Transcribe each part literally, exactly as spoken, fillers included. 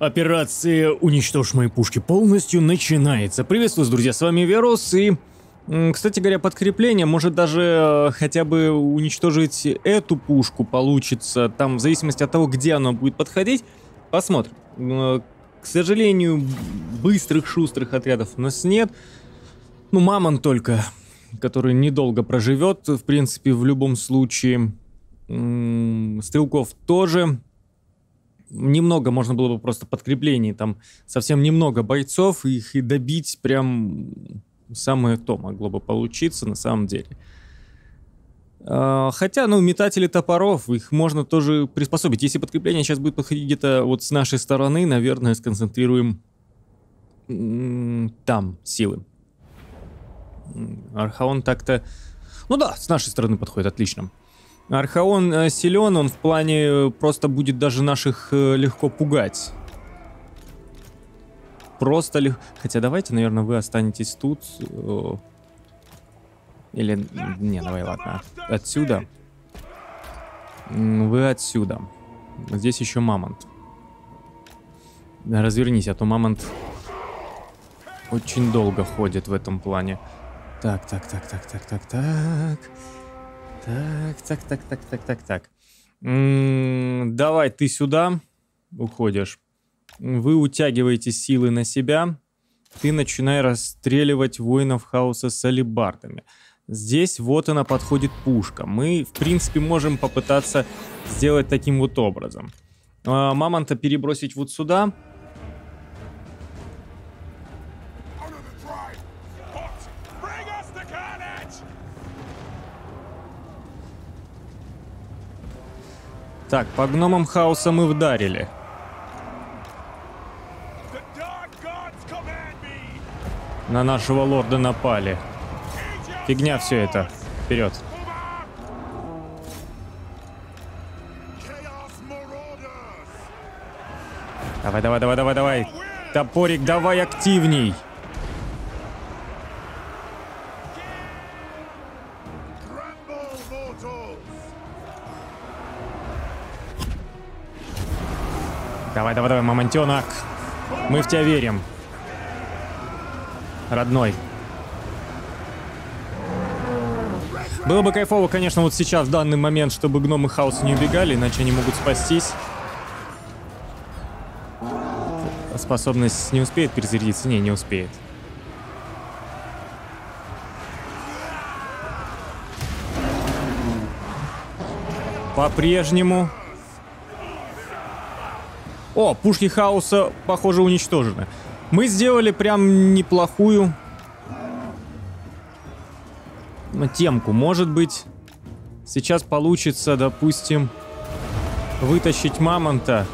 Операция «Уничтожь мои пушки» полностью начинается. Приветствую, друзья, с вами Верос. И, кстати говоря, подкрепление может даже хотя бы уничтожить эту пушку получится. Там, в зависимости от того, где она будет подходить, посмотрим. К сожалению, быстрых, шустрых отрядов у нас нет. Ну, Мамонт только, который недолго проживет, в принципе, в любом случае. Стрелков тоже. Немного можно было бы просто подкреплений, там совсем немного бойцов, их и добить прям самое то могло бы получиться на самом деле. Хотя, ну, метатели топоров, их можно тоже приспособить. Если подкрепление сейчас будет подходить где-то вот с нашей стороны, наверное, сконцентрируем там силы. Архаон так-то... Ну да, с нашей стороны подходит, отлично. Архаон э, силен, он в плане э, просто будет даже наших э, легко пугать. Просто легко. Хотя давайте, наверное, вы останетесь тут. Э, или... Не, давай, ладно. Отсюда. Вы отсюда. Здесь еще Мамонт. Развернись, а то Мамонт очень долго ходит в этом плане. Так, так, так, так, так, так, так... Так, так, так, так, так, так, так. М-м, давай, ты сюда уходишь. Вы утягиваете силы на себя. Ты начинай расстреливать воинов хаоса с алебардами. Здесь вот она подходит пушка. Мы, в принципе, можем попытаться сделать таким вот образом. А, Мамонта перебросить вот сюда. Так, по гномам хаоса мы вдарили. На нашего лорда напали. Фигня все это. Вперед. Давай, давай, давай, давай, давай. Топорик, давай активней. Давай, давай, давай, мамонтенок. Мы в тебя верим. Родной. Было бы кайфово, конечно, вот сейчас, в данный момент, чтобы гномы хаоса не убегали, иначе они могут спастись. Способность не успеет перезарядиться? Не, не успеет. По-прежнему... О, пушки хаоса, похоже, уничтожены. Мы сделали прям неплохую темку. Может быть, сейчас получится, допустим, вытащить Мамонта.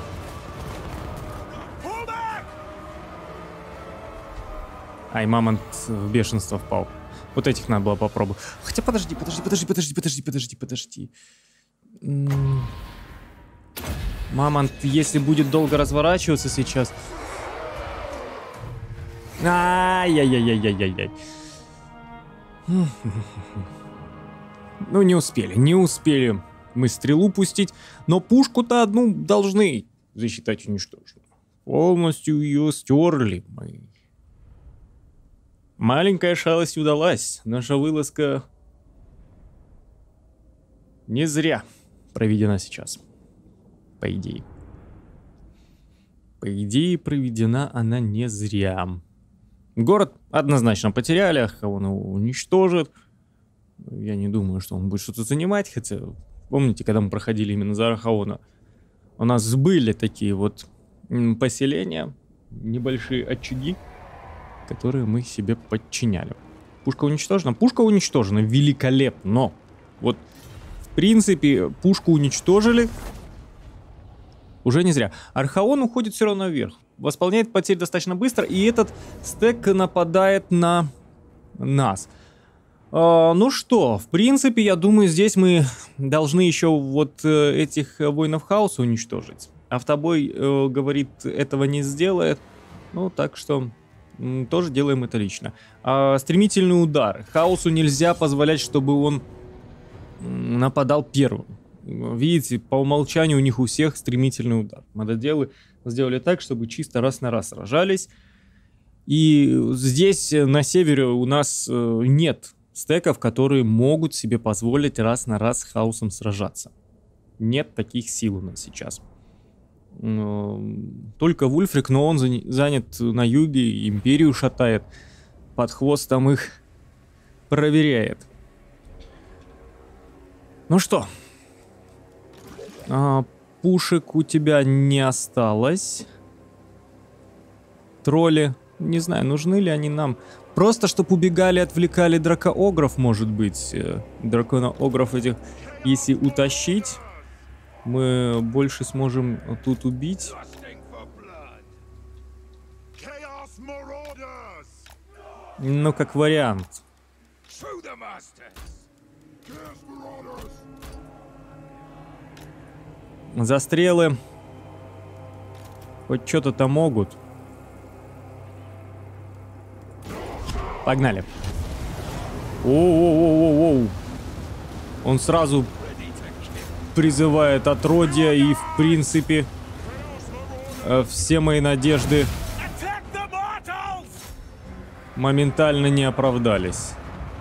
Ай, Мамонт в бешенство впал. Вот этих надо было попробовать. Хотя подожди, подожди, подожди, подожди, подожди, подожди, подожди. Мамонт, если будет долго разворачиваться сейчас... Ай-яй-яй-яй-яй-яй-яй. Ну, не успели, не успели мы стрелу пустить. Но пушку-то одну должны засчитать уничтоженной. Полностью ее стерли мы. Маленькая шалость удалась. Наша вылазка не зря проведена сейчас. По идее. По идее, проведена она не зря. Город однозначно потеряли, Архаон его уничтожит. Я не думаю, что он будет что-то занимать, хотя, помните, когда мы проходили именно за Архаона, у нас были такие вот поселения, небольшие очаги, которые мы себе подчиняли. Пушка уничтожена? Пушка уничтожена, великолепно. Но вот, в принципе, пушку уничтожили. Уже не зря. Архаон уходит все равно вверх. Восполняет потери достаточно быстро. И этот стек нападает на нас. А, ну что, в принципе, я думаю, здесь мы должны еще вот э, этих воинов хаоса уничтожить. Автобой, э, говорит, этого не сделает. Ну, так что м, тоже делаем это лично. А, стремительный удар. Хаосу нельзя позволять, чтобы он м, нападал первым. Видите, по умолчанию у них у всех стремительный удар. Мододелы сделали так, чтобы чисто раз на раз сражались. И здесь на севере у нас нет стеков, которые могут себе позволить раз на раз с хаосом сражаться. Нет таких сил у нас сейчас. Только Вульфрик, но он занят на юге, империю шатает, под хвост там их проверяет. Ну что, а, пушек у тебя не осталось. Тролли, не знаю, нужны ли они нам. Просто, чтобы убегали, отвлекали дракоогров, может быть. Драконоогров этих, если утащить, мы больше сможем тут убить. Ну, как вариант. Застрелы хоть что-то-то могут. Погнали. Оу-оу-оу-оу. Он сразу призывает отродья, и в принципе все мои надежды моментально не оправдались.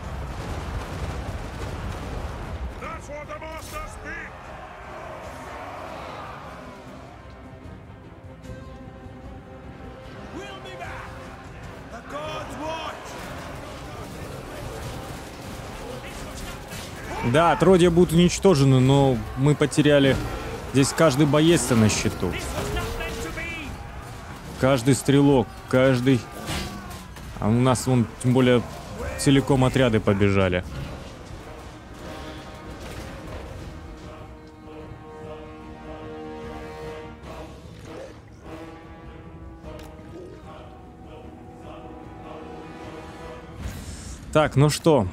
Да, отродья будут уничтожены, но мы потеряли... Здесь каждый боец на счету. Каждый стрелок, каждый... А у нас, вон, тем более, целиком отряды побежали. Так, ну что...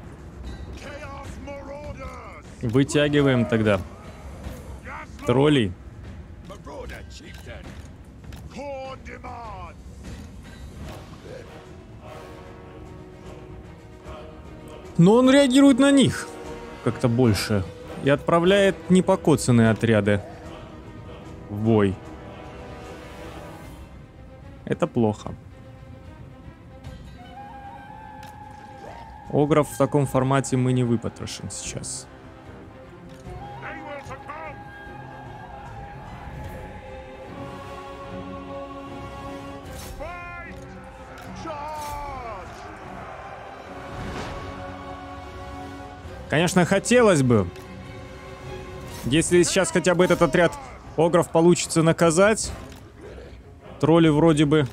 Вытягиваем тогда троллей. Но он реагирует на них как-то больше и отправляет непокоцанные отряды в бой. Это плохо. Огров в таком формате мы не выпотрошим сейчас. Конечно, хотелось бы, если сейчас хотя бы этот отряд огров получится наказать. Тролли вроде бы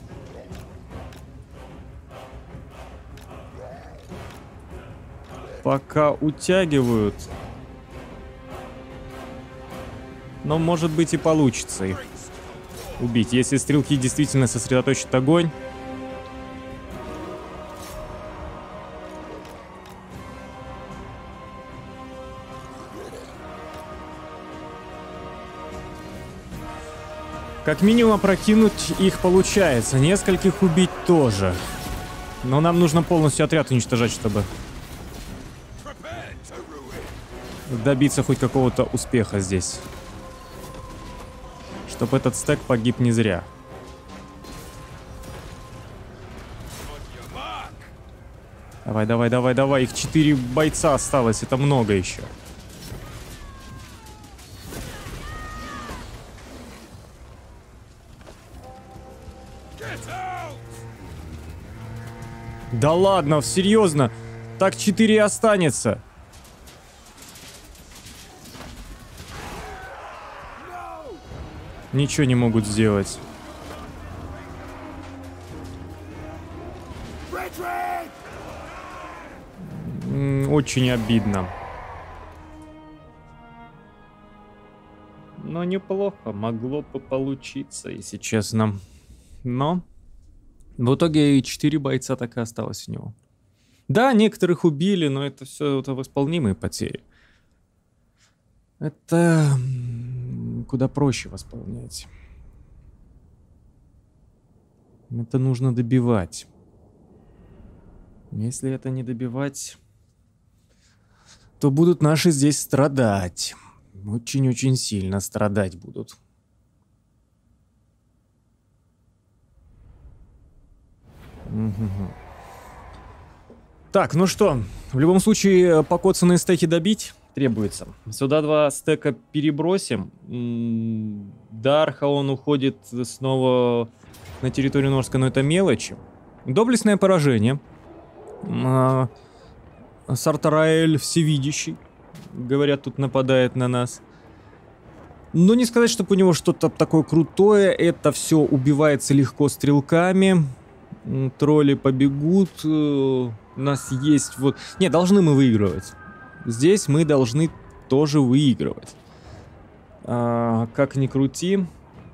пока утягивают. Но может быть и получится их убить, если стрелки действительно сосредоточат огонь. Как минимум опрокинуть их получается, нескольких убить тоже. Но нам нужно полностью отряд уничтожать, чтобы добиться хоть какого-то успеха здесь. Чтобы этот стек погиб не зря. Давай, давай, давай, давай. Их четыре бойца осталось, это много еще. Да ладно, серьезно? Так четыре останется. Ничего не могут сделать. Очень обидно. Но неплохо. Могло бы получиться, если честно. Но... В итоге четыре бойца так и осталось у него. Да, некоторых убили, но это все это восполнимые потери. Это куда проще восполнять. Это нужно добивать. Если это не добивать, то будут наши здесь страдать. Очень-очень сильно страдать будут. Так, ну что, в любом случае, покоцанные стеки добить требуется. Сюда два стека перебросим. До Арха он уходит снова на территорию Норска, но это мелочи. Доблестное поражение. Сартараэль всевидящий, говорят, тут нападает на нас. Но не сказать, чтобы у него что-то такое крутое. Это все убивается легко стрелками. Тролли побегут. У нас есть вот... Не, должны мы выигрывать. Здесь мы должны тоже выигрывать. А, как ни крути.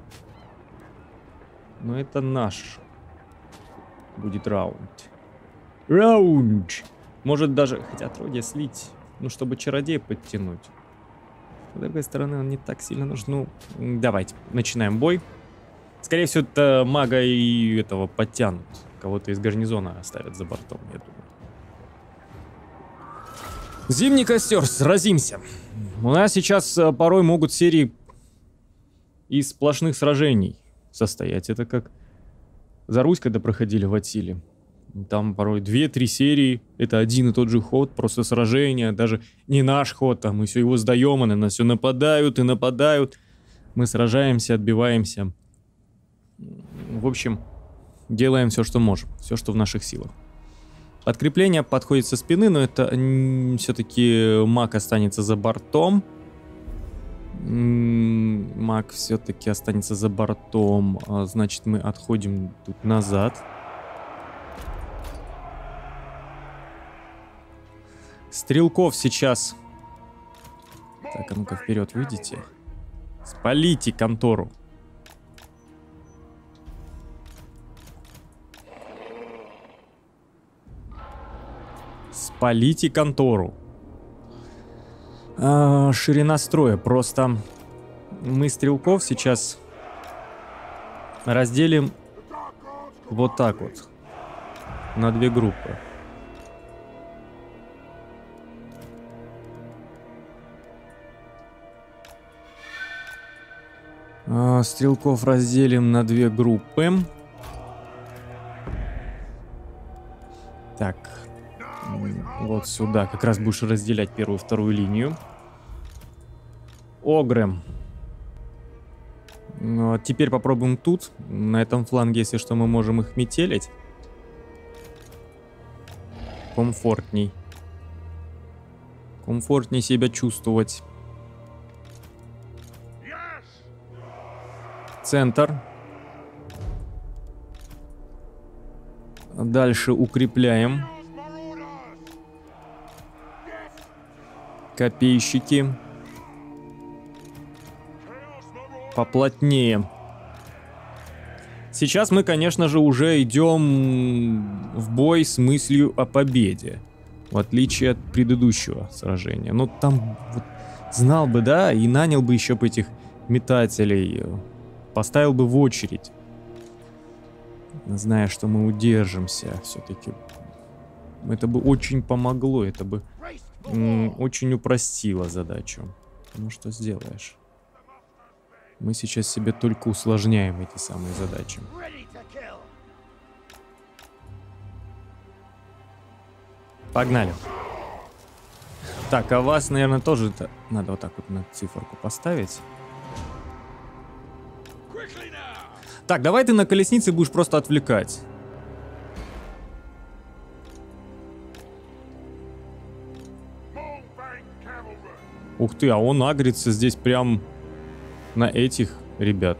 Но это наш будет раунд. Раунд! Может даже... Хотя отродье слить. Ну, чтобы чародея подтянуть. С другой стороны, он не так сильно нужен. Ну, давайте, начинаем бой. Скорее всего, это мага и этого подтянут. Кого-то из гарнизона оставят за бортом, я думаю. Зимний костер, сразимся. У нас сейчас порой могут серии из сплошных сражений состоять. Это как за Русь, когда проходили в Аттиле. Там порой две-три серии, это один и тот же ход, просто сражение, даже не наш ход, там мы все его сдаем, они на нас все нападают и нападают. Мы сражаемся, отбиваемся. В общем, делаем все, что можем, все, что в наших силах. Подкрепление подходит со спины, но это все-таки маг останется за бортом. Маг все-таки останется за бортом, значит мы отходим тут назад. Стрелков сейчас. Так, а ну-ка вперед выйдите. Спалите контору. Спалите контору. А, ширина строя. Просто мы стрелков сейчас разделим вот так вот. На две группы. Стрелков разделим на две группы. Так. Вот сюда. Как раз будешь разделять первую и вторую линию. Огры. Ну, теперь попробуем тут. На этом фланге, если что, мы можем их метелить. Комфортней. Комфортней себя чувствовать. Центр. Дальше укрепляем. Копейщики. Поплотнее. Сейчас мы, конечно же, уже идем в бой с мыслью о победе. В отличие от предыдущего сражения. Ну, там вот, знал бы, да, и нанял бы еще бы этих метателей. Поставил бы в очередь. Зная, что мы удержимся все-таки. Это бы очень помогло. Это бы очень упростило задачу. Ну что сделаешь? Мы сейчас себе только усложняем эти самые задачи. Погнали. Так, а вас, наверное, тоже надо вот так вот на циферку поставить. Так, давай ты на колеснице будешь просто отвлекать. Ух ты, а он агрится здесь прям на этих ребят.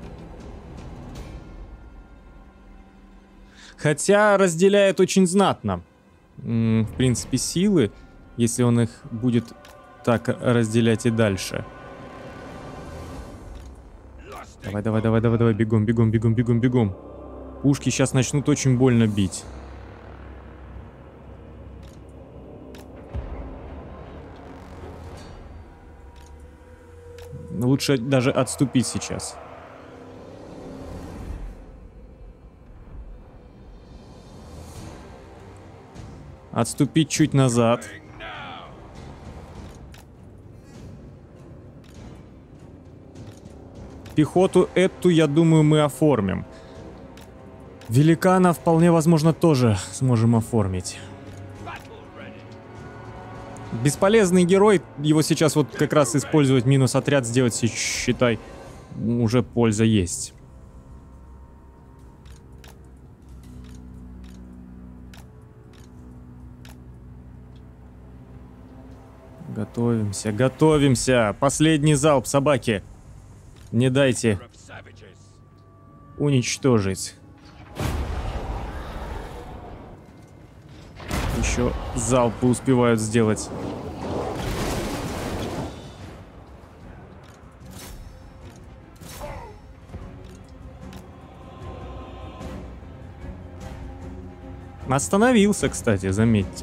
Хотя разделяет очень знатно. М-м, в принципе, силы, если он их будет так разделять и дальше. Давай, давай, давай, давай, давай, бегом, бегом, бегом, бегом, бегом. Пушки сейчас начнут очень больно бить. Лучше даже отступить сейчас. Отступить чуть назад. Пехоту эту, я думаю, мы оформим. Великана вполне возможно тоже сможем оформить. Бесполезный герой, его сейчас вот как раз использовать, минус отряд сделать, считай, уже польза есть. Готовимся, готовимся. Последний залп, собаки. Не дайте уничтожить. Еще залпы успевают сделать. Остановился, кстати, заметьте.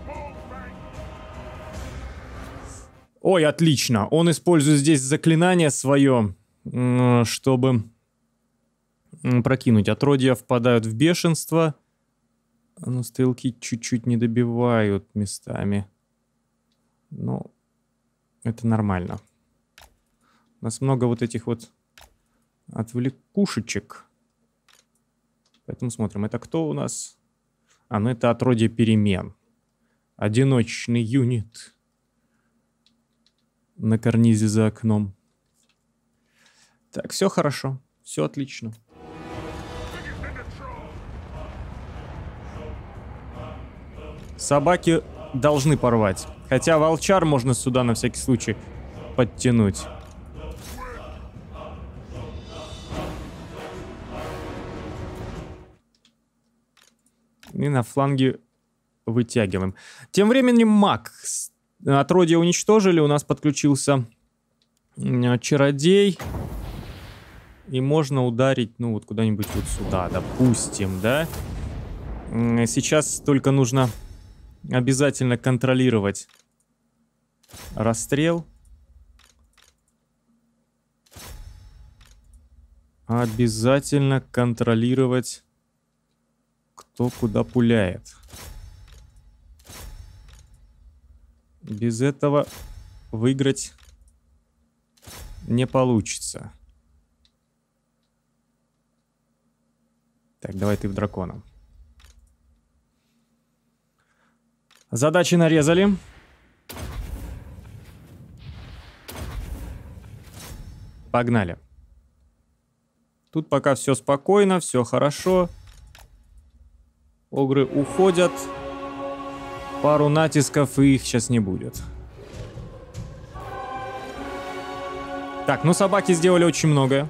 Ой, отлично. Он использует здесь заклинание свое, чтобы прокинуть. Отродья впадают в бешенство. Но стрелки чуть-чуть не добивают местами. Но это нормально. У нас много вот этих вот отвлекушечек. Поэтому смотрим. Это кто у нас? А, ну это отродье перемен. Одиночный юнит. На карнизе за окном. Так, все хорошо. Все отлично. Собаки должны порвать. Хотя волчар можно сюда на всякий случай подтянуть. И на фланге вытягиваем. Тем временем маг. Отродье уничтожили. У нас подключился чародей. И можно ударить, ну, вот куда-нибудь вот сюда, допустим, да? Сейчас только нужно обязательно контролировать расстрел. Обязательно контролировать, кто куда пуляет. Без этого выиграть не получится. Так, давай ты в дракона. Задачи нарезали. Погнали. Тут пока все спокойно, все хорошо. Огры уходят. Пару натисков, и их сейчас не будет. Так, ну собаки сделали очень многое.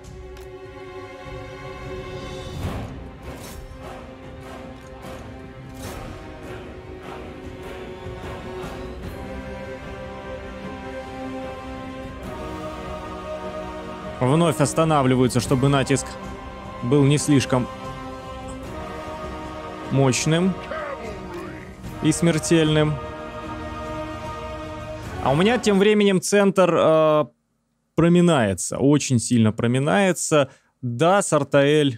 Вновь останавливаются, чтобы натиск был не слишком мощным и смертельным. А у меня тем временем центр э, проминается, очень сильно проминается. Да, Сартаэль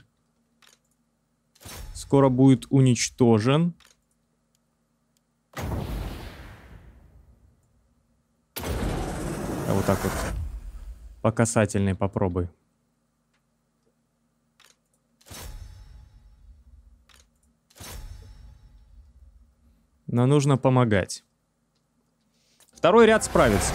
скоро будет уничтожен. А вот так вот. По касательной попробуй. Но нужно помогать. Второй ряд справится.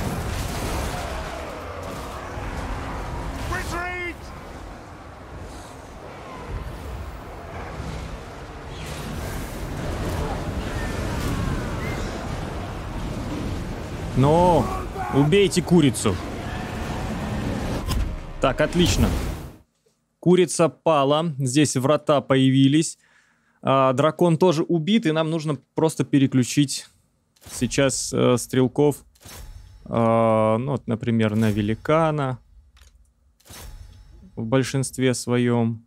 Но убейте курицу. Так, отлично. Курица пала. Здесь врата появились. А, дракон тоже убит, и нам нужно просто переключить сейчас э, стрелков, э, ну, вот, например, на великана в большинстве своем.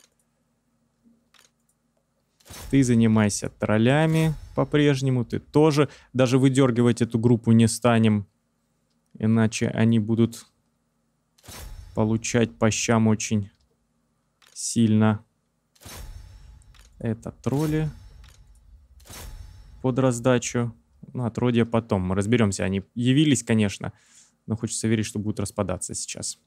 Ты занимайся троллями по-прежнему, ты тоже. Даже выдергивать эту группу не станем, иначе они будут получать по щам очень сильно. Это тролли под раздачу. Ну, отродья потом. Мы разберемся. Они явились, конечно, но хочется верить, что будут распадаться сейчас.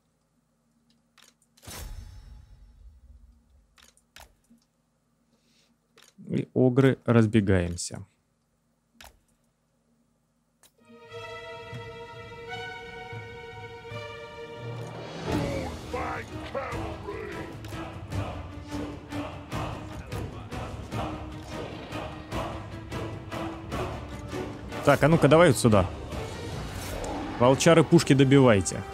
И огры разбегаемся. Так, а ну-ка давай вот сюда. Волчары, пушки добивайте.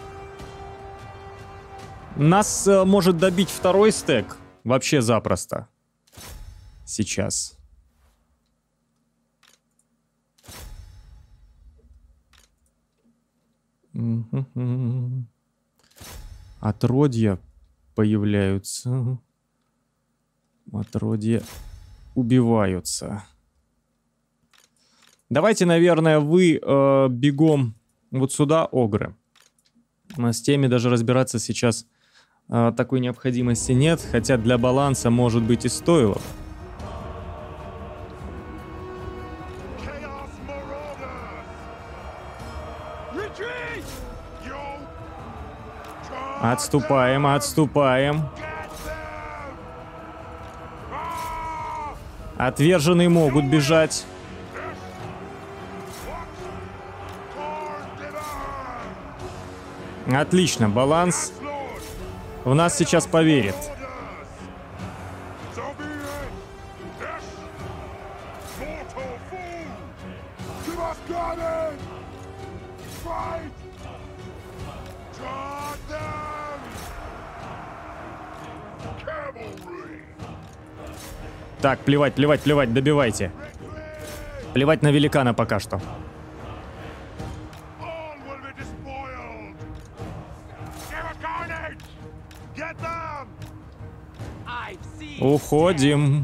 Нас э, может добить второй стек. Вообще запросто. Сейчас. Отродья появляются. Отродья убиваются. Давайте, наверное, вы э, бегом вот сюда, огры. С теми даже разбираться сейчас э, такой необходимости нет, хотя для баланса, может быть, и стоило. Отступаем, отступаем. Отверженные могут бежать. Отлично, баланс в нас сейчас поверит. Так, плевать, плевать, плевать, добивайте. Плевать на великана пока что. Уходим.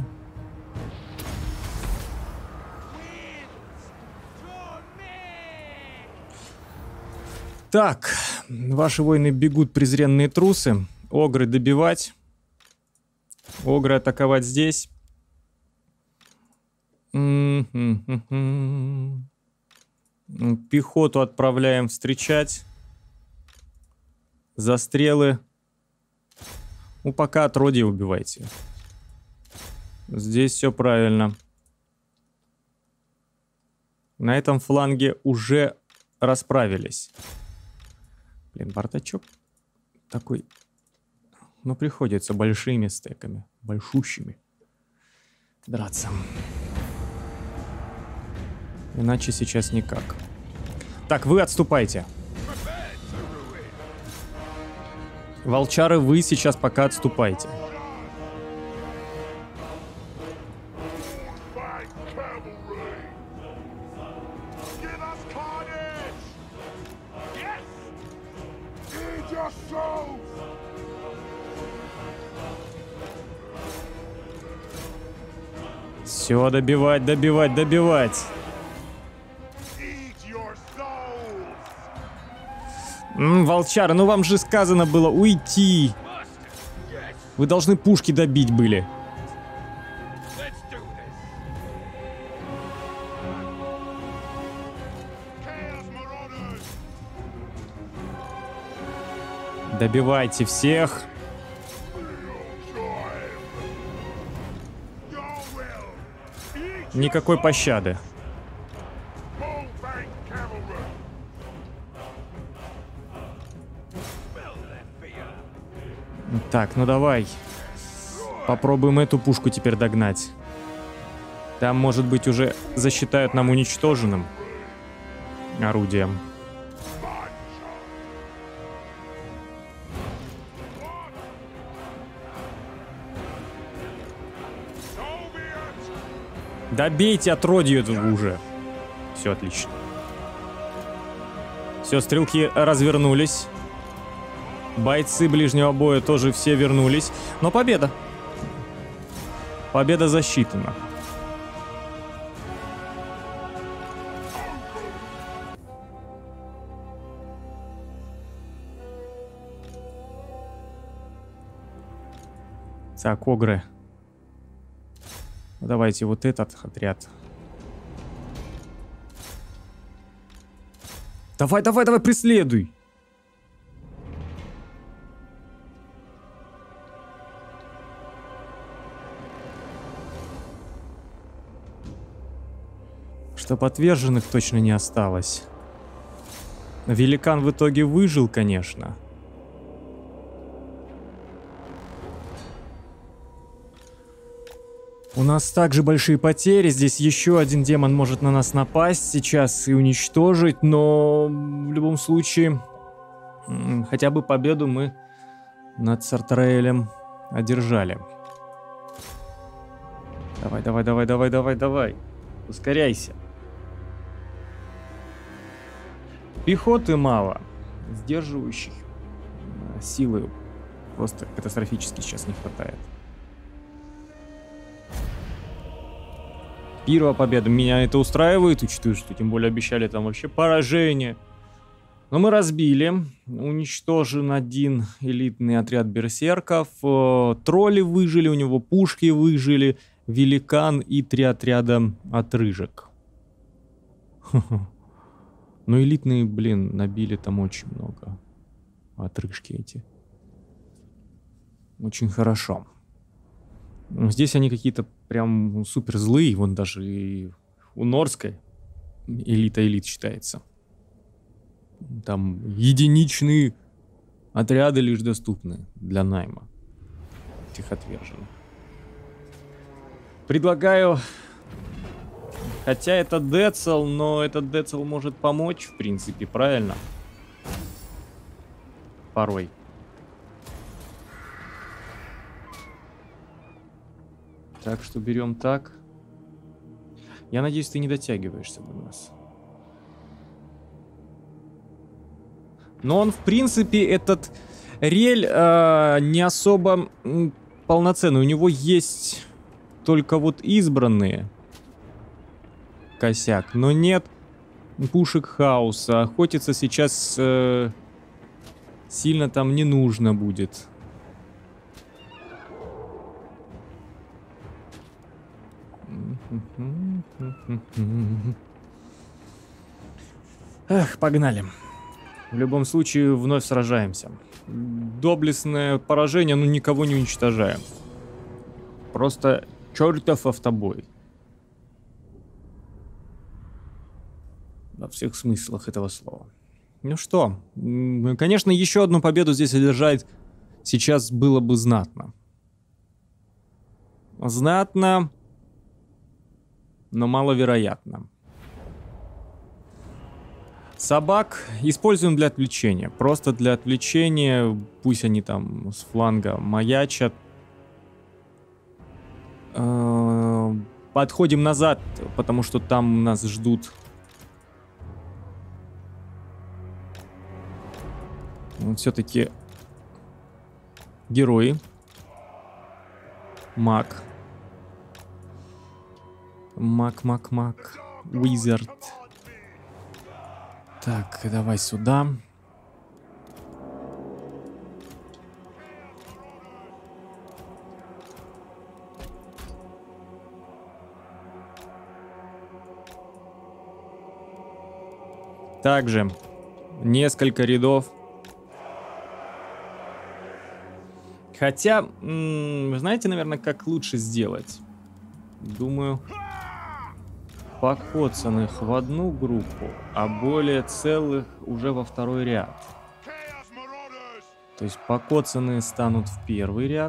Так, ваши воины бегут, презренные трусы. Огры добивать. Огры атаковать здесь. Пехоту отправляем встречать. Застрелы. Ну, пока отродье убивайте. Здесь все правильно. На этом фланге уже расправились. Блин, бардачок такой. Но приходится большими стеками. Большущими. Драться. Иначе сейчас никак. Так, вы отступайте. Волчары, вы сейчас пока отступайте. Все, добивать, добивать, добивать. М-м, волчары, ну вам же сказано было уйти. Вы должны пушки добить были. Добивайте всех. Никакой пощады. Так, ну давай. Попробуем эту пушку теперь догнать. Там, может быть, уже засчитают нам уничтоженным орудием. Добейте отродье этого уже. Все отлично. Все, стрелки развернулись. Бойцы ближнего боя тоже все вернулись. Но победа. Победа засчитана. Так, огры. Давайте вот этот отряд. Давай, давай, давай, преследуй. Чтоб отверженных точно не осталось. Великан в итоге выжил, конечно. У нас также большие потери. Здесь еще один демон может на нас напасть сейчас и уничтожить. Но в любом случае, хотя бы победу мы над Сартраэлем одержали. Давай, давай, давай, давай, давай, давай. Ускоряйся. Пехоты мало. Сдерживающих силы просто катастрофически сейчас не хватает. Первая победа. Меня это устраивает, учитывая, что тем более обещали там вообще поражение. Но мы разбили. Уничтожен один элитный отряд берсерков. Тролли выжили, у него пушки выжили. Великан и три отряда отрыжек. Ну, элитные, блин, набили там очень много. Отрыжки эти. Очень хорошо. Здесь они какие-то прям супер злые. Вон даже и у Норской элита элит считается. Там единичные отряды лишь доступны для найма этих отверженных. Предлагаю... Хотя это Децл, но этот Децл может помочь, в принципе, правильно? Порой. Так что берем так. Я надеюсь, ты не дотягиваешься до нас. Но он, в принципе, этот рель э, не особо м, полноценный. У него есть только вот избранные. Косяк. Но нет пушек хаоса. Охотиться сейчас э, сильно там не нужно будет. Эх, погнали. В любом случае, вновь сражаемся. Доблестное поражение, но никого не уничтожаем. Просто чертов автобой. Во всех смыслах этого слова. Ну что, конечно, еще одну победу здесь одержать сейчас было бы знатно. Знатно, но маловероятно. Собак используем для отвлечения. Просто для отвлечения. Пусть они там с фланга маячат. Подходим назад, потому что там нас ждут. Все-таки герои. Маг. Маг, маг, маг. Wizard. Так, давай сюда. Также несколько рядов. Хотя, вы знаете, наверное, как лучше сделать? Думаю, покоцанных в одну группу, а более целых уже во второй ряд. То есть покоцанные станут в первый ряд.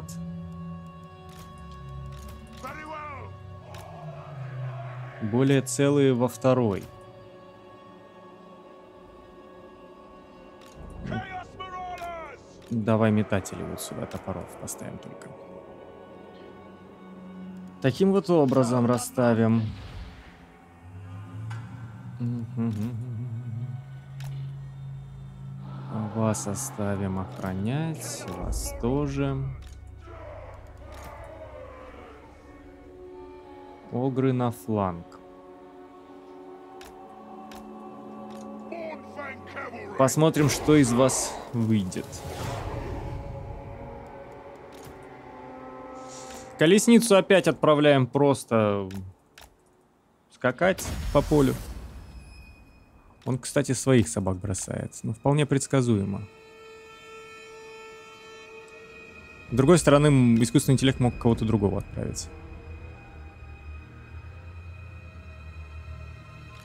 Более целые во второй. Давай метатели вот сюда топоров поставим только. Таким вот образом расставим. Вас оставим охранять. Вас тоже. Огры на фланг. Посмотрим, что из вас выйдет. Колесницу опять отправляем просто скакать по полю. Он, кстати, своих собак бросает. Ну, вполне предсказуемо. С другой стороны, искусственный интеллект мог кого-то другого отправить.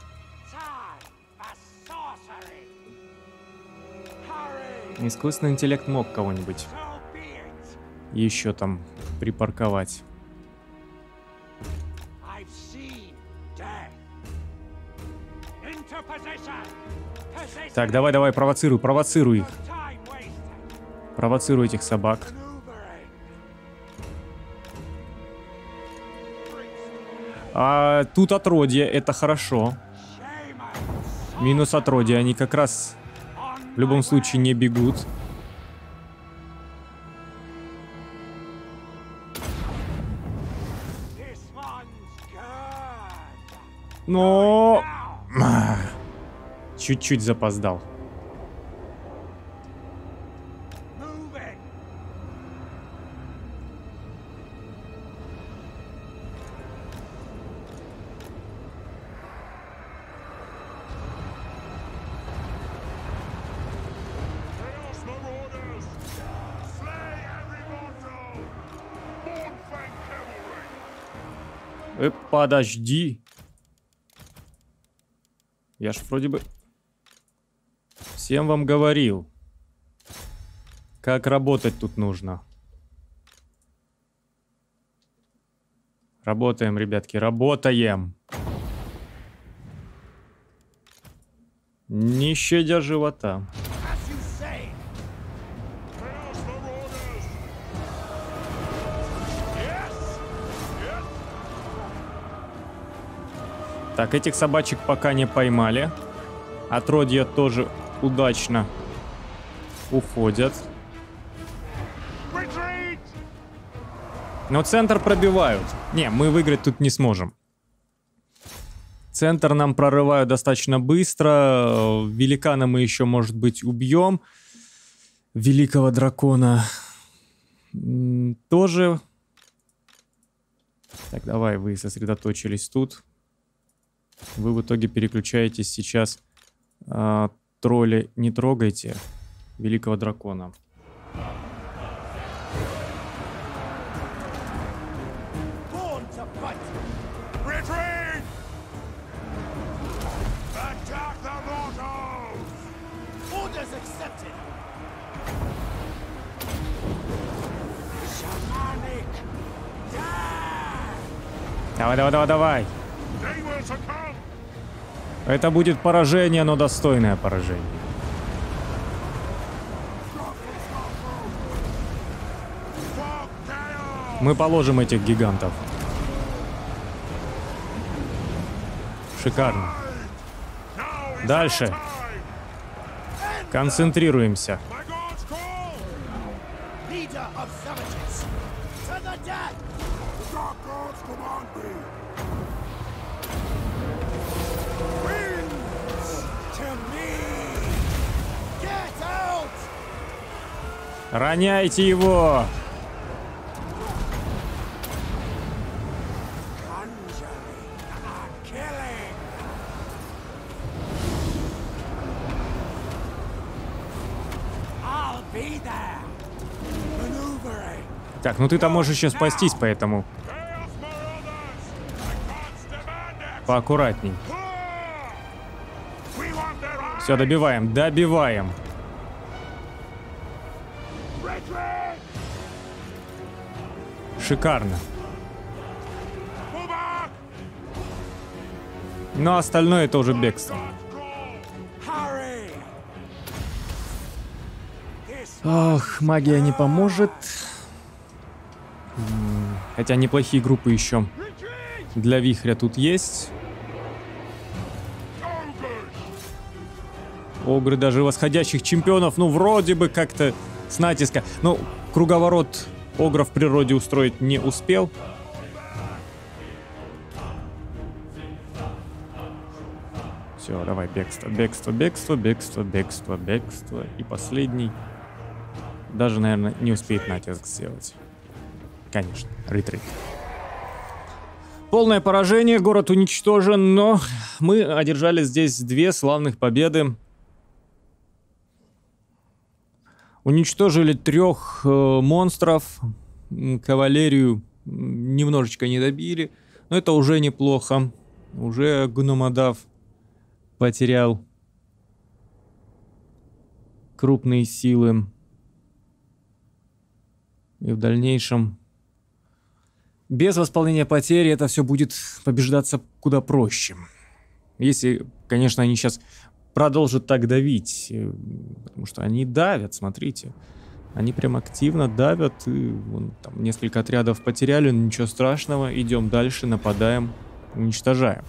Искусственный интеллект мог кого-нибудь еще там припарковать. Так, давай, давай, провоцируй, провоцируй их. Провоцируй этих собак. А тут отродье, это хорошо. Минус отродье, они как раз в любом случае не бегут. Но... Чуть-чуть запоздал. Э, подожди. Я ж вроде бы всем вам говорил, как работать тут нужно. Работаем, ребятки, работаем. Не щадя живота. Так, этих собачек пока не поймали. Отродья тоже удачно уходят. Но центр пробивают. Не, мы выиграть тут не сможем. Центр нам прорывают достаточно быстро. Великана мы еще, может быть, убьем. Великого дракона тоже. Так, давай, вы сосредоточились тут. Вы в итоге переключаетесь сейчас. А, тролли не трогайте. Великого дракона. Давай, давай, давай, давай. Это будет поражение, но достойное поражение. Мы положим этих гигантов. Шикарно. Дальше. Концентрируемся. Роняйте его! Так, ну ты-то можешь еще спастись, поэтому поаккуратней. Все, добиваем, добиваем. Шикарно. Но остальное это уже бегство. Ох, магия не поможет. Хотя неплохие группы еще для вихря тут есть. Огры даже восходящих чемпионов, ну вроде бы как-то с натиска. Ну, круговорот огра в природе устроить не успел. Все, давай, бегство, бегство, бегство, бегство, бегство, бегство. И последний даже, наверное, не успеет натиск сделать. Конечно, ретрит. Полное поражение, город уничтожен, но мы одержали здесь две славных победы. Уничтожили трех э, монстров, кавалерию немножечко не добили, но это уже неплохо. Уже Гномодав потерял крупные силы. И в дальнейшем без восполнения потери это все будет побеждаться куда проще. Если, конечно, они сейчас продолжат так давить. Потому что они давят, смотрите. Они прям активно давят. И вон, там несколько отрядов потеряли, но ничего страшного. Идем дальше, нападаем, уничтожаем.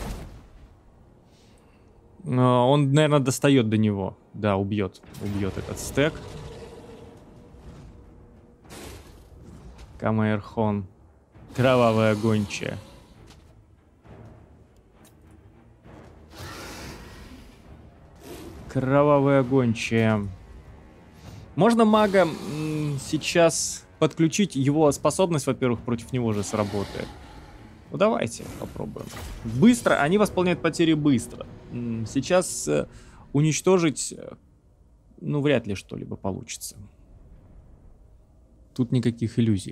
Но он, наверное, достает до него. Да, убьет. Убьет этот стек. Камаэрхон. Кровавая гончая. Кровавая гончая. Можно мага сейчас подключить, его способность, во-первых, против него же сработает. Ну давайте попробуем. Быстро, они восполняют потери быстро. Сейчас э, уничтожить, э, ну вряд ли что-либо получится. Тут никаких иллюзий.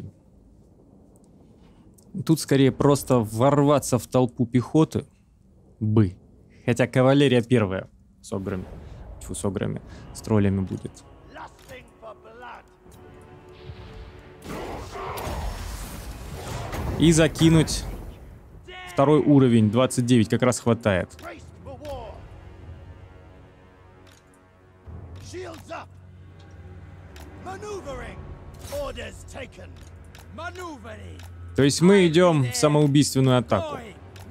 Тут скорее просто ворваться в толпу пехоты бы. Хотя кавалерия первая с ограми, тьфу, с ограми, с троллями будет. И закинуть второй уровень, двадцать девять, как раз хватает. То есть мы идем в самоубийственную атаку.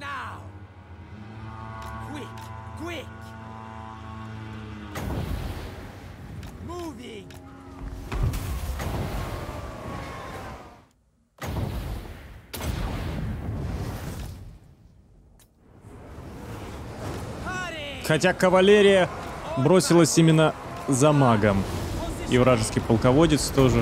Хотя кавалерия бросилась именно за магом. И вражеский полководец тоже.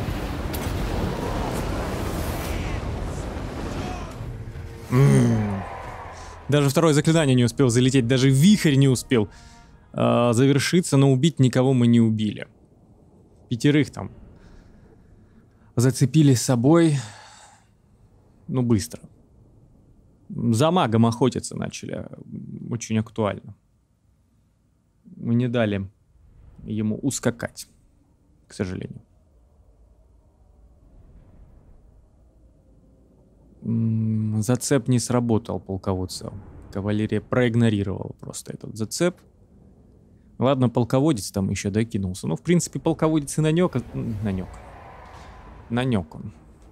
М-м-м. Даже второе заклинание не успел залететь. Даже вихрь не успел э, завершиться. Но убить никого мы не убили. Пятерых там зацепили с собой. Ну, быстро. За магом охотиться начали. Очень актуально. Мы не дали ему ускакать, к сожалению. М-м, зацеп не сработал полководца. Кавалерия проигнорировала просто этот зацеп. Ладно, полководец там еще докинулся. Ну, в принципе, полководец и нанек. Нанек. Нанек он.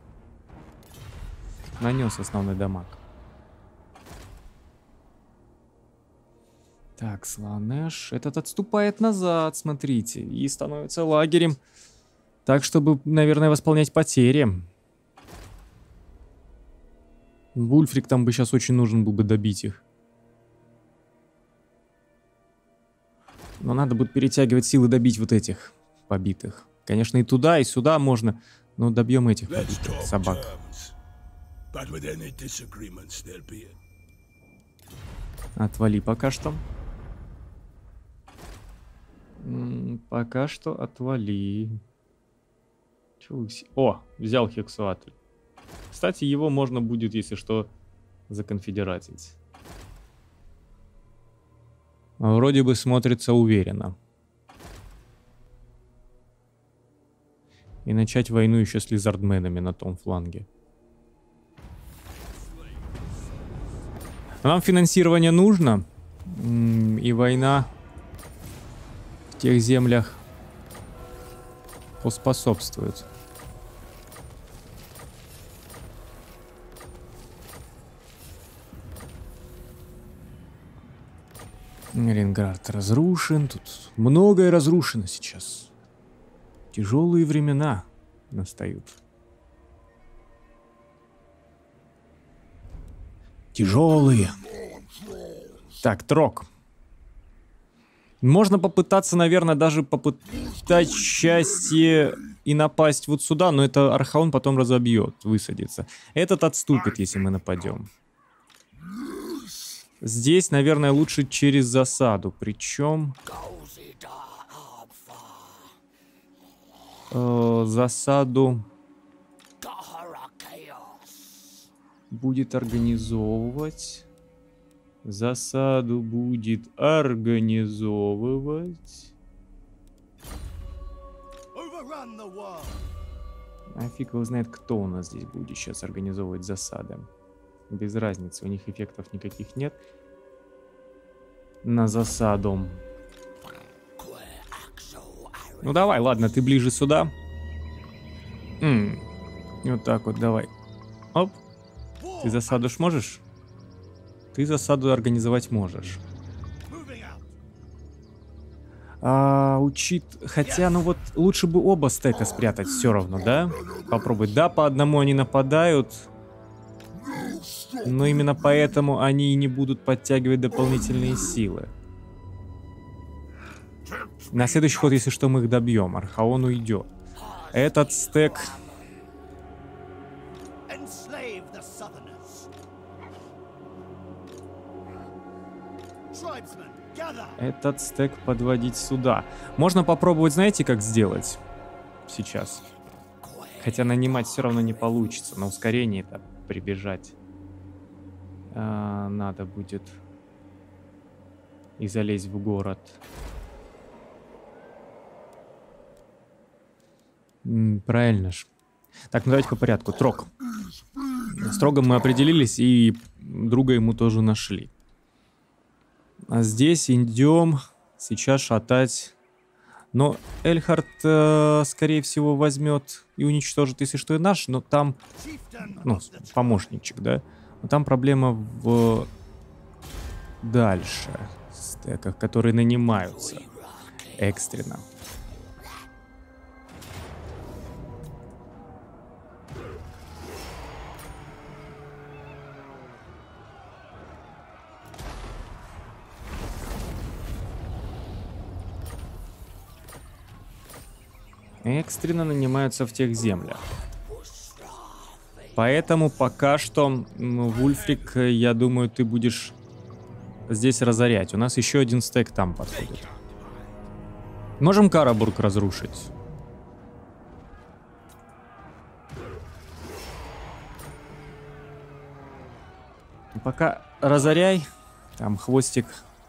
Нанес основной дамаг. Так, Сланеш. Этот отступает назад, смотрите. И становится лагерем. Так, чтобы, наверное, восполнять потери. Вульфрик там бы сейчас очень нужен был бы добить их. Но надо будет перетягивать силы, добить вот этих побитых. Конечно, и туда, и сюда можно. Но добьем этих побитых собак. Отвали пока что. М-м, пока что отвали. Чё, о, взял Хексуатль. Кстати, его можно будет, если что, законфедератить. Вроде бы смотрится уверенно. И начать войну еще с лизардменами на том фланге. Нам финансирование нужно. И война в тех землях поспособствует. Ренгард разрушен. Тут многое разрушено сейчас. Тяжелые времена настают. Тяжелые. Так, Трок. Можно попытаться, наверное, даже попытать счастье и напасть вот сюда, но это Архаон потом разобьет, высадится. Этот отступит, если мы нападем. Здесь, наверное, лучше через засаду. Причем э, засаду будет организовывать. Засаду будет организовывать. А фиг его знает, кто у нас здесь будет сейчас организовывать засады. Без разницы, у них эффектов никаких нет. На засаду. Ну давай, ладно, ты ближе сюда. М-м. Вот так вот, давай. Оп. Ты засаду ж можешь? Ты засаду организовать можешь. А, учит... Хотя, ну вот, лучше бы оба стека спрятать все равно, да? Попробуй. Да, по одному они нападают. Но именно поэтому они и не будут подтягивать дополнительные силы. На следующий ход, если что, мы их добьем. Архаон уйдет. Этот стек... Этот стек подводить сюда. Можно попробовать, знаете, как сделать? Сейчас. Хотя нанимать все равно не получится. На ускорение это прибежать. А, надо будет. И залезть в город. М, правильно ж. Так, ну давайте по порядку. Трог. С Трогом мы определились, и друга ему тоже нашли. А здесь идем сейчас шатать. Но Эльхард, э, скорее всего, возьмет и уничтожит, если что, и наш. Но там, ну, помощничек, да. Но там проблема в дальше стеках, которые нанимаются экстренно. Экстренно нанимаются в тех землях. Поэтому пока что, Вульфрик, я думаю, ты будешь здесь разорять. У нас еще один стек там подходит. Можем Карабург разрушить. Пока разоряй. Там хвостик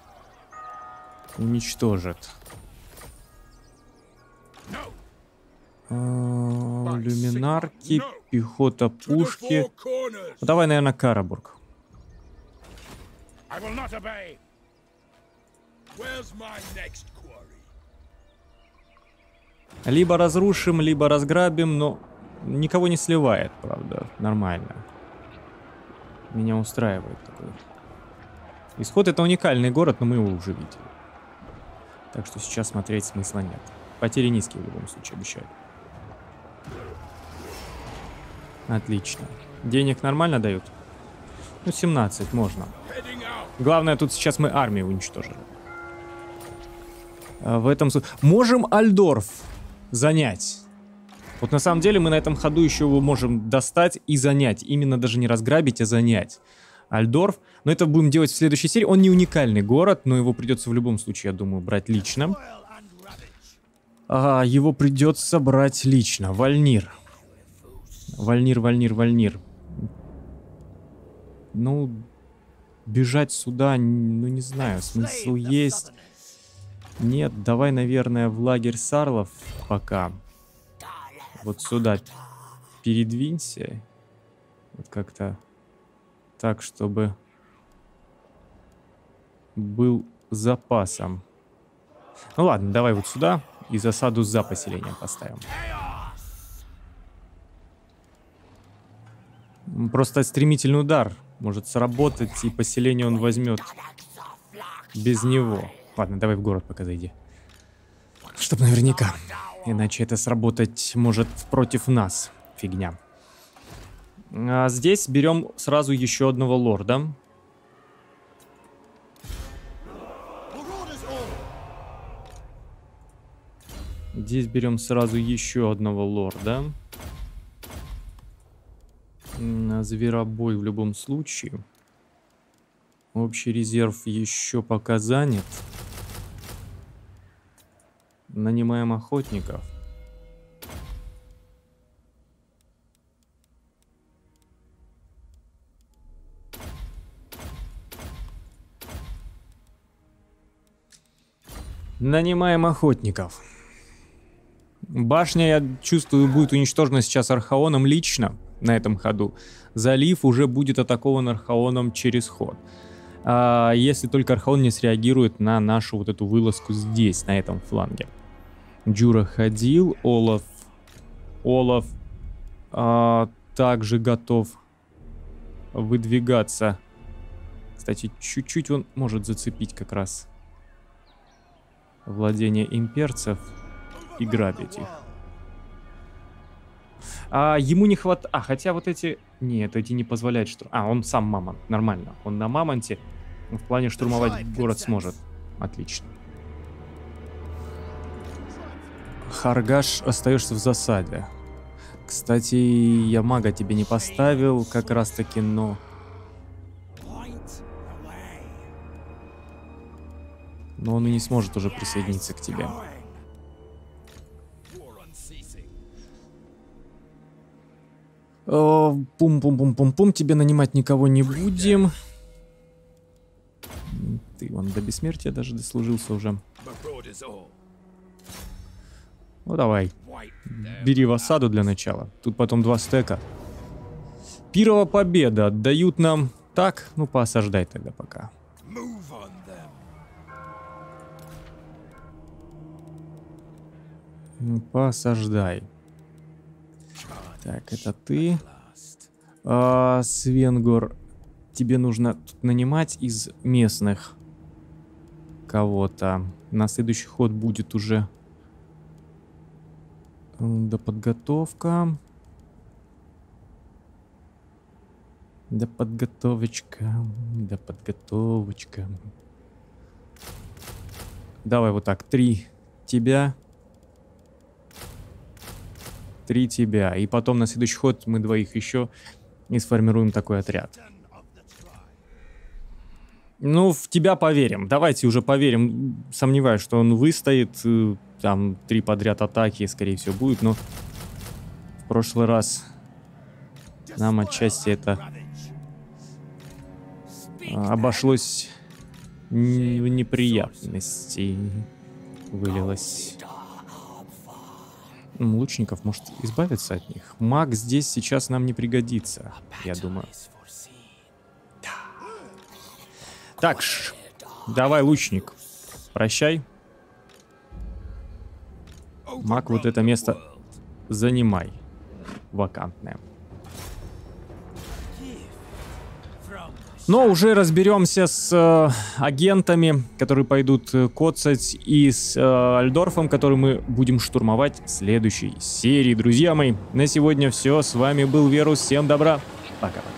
уничтожит. Люминарки, пехота, пушки. Ну, давай, наверное, Карабург. Либо разрушим, либо разграбим, но никого не сливает, правда. Нормально. Меня устраивает такой. Исход — это уникальный город, но мы его уже видели. Так что сейчас смотреть смысла нет. Потери низкие в любом случае, обещаю. Отлично. Денег нормально дают? Ну, семнадцать можно. Главное, тут сейчас мы армию уничтожили. А в этом... Можем Альдорф занять. Вот на самом деле мы на этом ходу еще его можем достать и занять. Именно даже не разграбить, а занять. Альдорф. Но это будем делать в следующей серии. Он не уникальный город, но его придется в любом случае, я думаю, брать лично. А, его придется брать лично. Вальнир. Вальнир, Вальнир, Вальнир. Ну, бежать сюда, ну не знаю, смысл есть. Нет, давай, наверное, в лагерь Сарлов пока. Вот сюда передвинься. Вот как-то так, чтобы был запасом. Ну ладно, давай вот сюда и засаду за поселением поставим. Просто стремительный удар может сработать, и поселение он возьмет без него. Ладно, давай в город пока зайди. Чтоб наверняка. Иначе это сработать может против нас. Фигня. А здесь берем сразу еще одного лорда. Здесь берем сразу еще одного лорда. Зверобой в любом случае. Общий резерв еще пока занят. Нанимаем охотников. Нанимаем охотников. Башня, я чувствую, будет уничтожена сейчас Архаоном лично на этом ходу. Залив уже будет атакован Архаоном через ход. А, если только Архаон не среагирует на нашу вот эту вылазку здесь, на этом фланге. Джура ходил, Олаф... Олаф а, также готов выдвигаться. Кстати, чуть-чуть он может зацепить как раз владение имперцев и грабить их. А ему не хватает... А, хотя вот эти... Нет, эти не позволяют штурм... А, он сам мамонт, нормально. Он на мамонте в плане штурмовать город сможет. Отлично. Харгаш, остаешься в засаде. Кстати, я мага тебе не поставил, как раз таки, но... Но он и не сможет уже присоединиться к тебе. Пум-пум-пум-пум-пум. Тебе нанимать никого не будем. Ты вон до бессмертия даже дослужился уже. Ну давай. Бери в осаду для начала. Тут потом два стека. Пирова победа. Отдают нам... Так, ну поосаждай тогда пока. Ну, поосаждай. Так, это ты. А, Свенгор, тебе нужно тут нанимать из местных кого-то. На следующий ход будет уже до подготовка. Да подготовочка. Да подготовочка. Давай вот так. Три тебя. Три тебя. И потом на следующий ход мы двоих еще и сформируем такой отряд. Ну, в тебя поверим. Давайте уже поверим. Сомневаюсь, что он выстоит. Там три подряд атаки, скорее всего, будет. Но в прошлый раз нам отчасти это обошлось в неприятности. Вылилось. Лучников, может, избавиться от них? Маг здесь сейчас нам не пригодится, я думаю. Так, ш, давай, лучник, прощай. Маг, вот это место занимай, вакантное. Но уже разберемся с э, агентами, которые пойдут коцать, и с э, Альдорфом, который мы будем штурмовать в следующей серии. Друзья мои, на сегодня все. С вами был Верус. Всем добра. Пока.